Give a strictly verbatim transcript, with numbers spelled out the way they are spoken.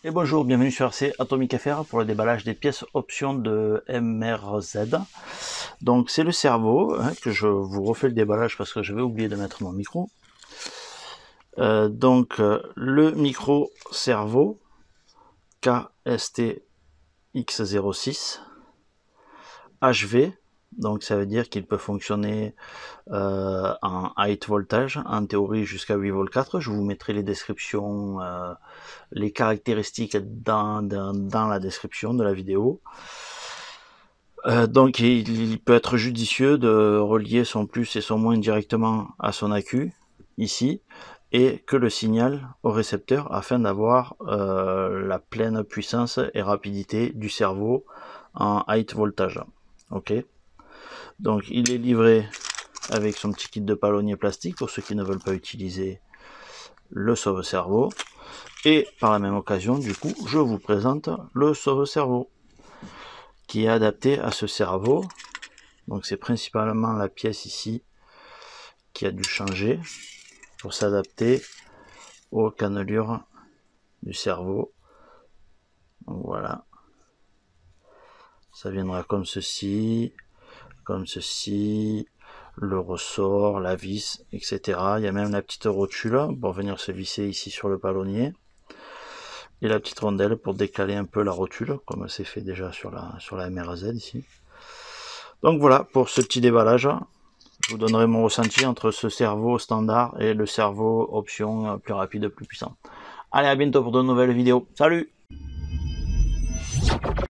Et bonjour, bienvenue sur R C Atomic F R pour le déballage des pièces options de M R Z. Donc c'est le cerveau, hein, que je vous refais le déballage parce que j'avais oublié de mettre mon micro. Euh, donc euh, le micro cerveau K S T X zéro six H V, donc ça veut dire qu'il peut fonctionner euh, en high voltage, en théorie jusqu'à huit volts quatre. Je vous mettrai les descriptions, euh, les caractéristiques dans, dans, dans la description de la vidéo. Euh, donc il, il peut être judicieux de relier son plus et son moins directement à son accu, ici, et que le signal au récepteur afin d'avoir euh, la pleine puissance et rapidité du cerveau en high voltage. Ok. Donc il est livré avec son petit kit de palonnier plastique pour ceux qui ne veulent pas utiliser le sauve-cerveau. Et par la même occasion, du coup, je vous présente le sauve-cerveau qui est adapté à ce cerveau. Donc c'est principalement la pièce ici qui a dû changer pour s'adapter aux cannelures du cerveau. Donc voilà, ça viendra comme ceci, comme ceci, le ressort, la vis, et cetera. Il y a même la petite rotule pour venir se visser ici sur le palonnier. Et la petite rondelle pour décaler un peu la rotule, comme c'est fait déjà sur la, sur la M R Z ici. Donc voilà pour ce petit déballage. Je vous donnerai mon ressenti entre ce cerveau standard et le cerveau option plus rapide, plus puissant. Allez, à bientôt pour de nouvelles vidéos. Salut!